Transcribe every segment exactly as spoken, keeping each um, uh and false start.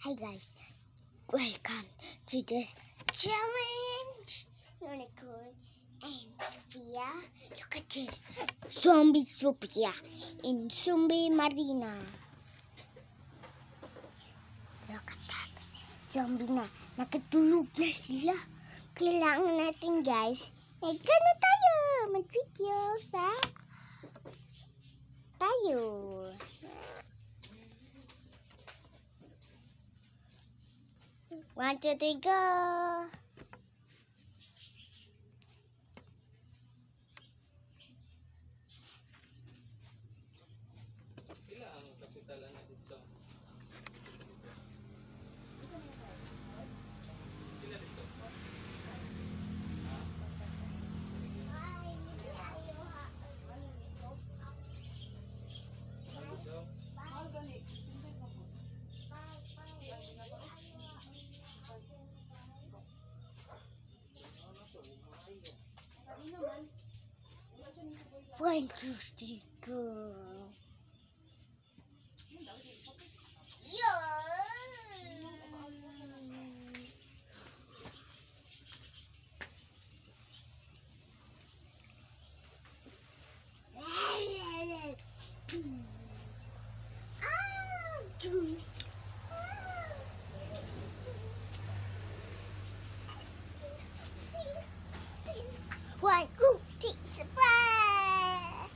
Hi guys, welcome to this challenge. Unicorn and Sophia. Look at this. Zombie Sophia in Zombie Marina. Look at that. Zombie na. Nakatulog na sila. Kailangan natin guys. Eka na tayo. Mag-video sa tayo. One, two, three, go! Sila ang kapitalan na dito. Sila dito. One, two, three, go. One, two, three, surprise!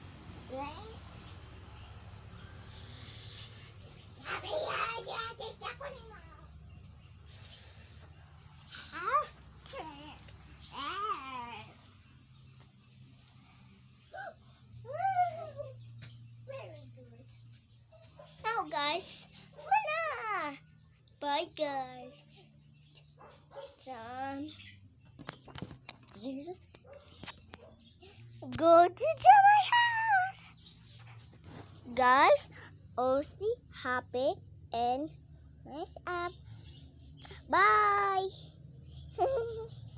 Now guys, wala! Bye guys. Some go to my house. Guys, also happy and nice up. Bye.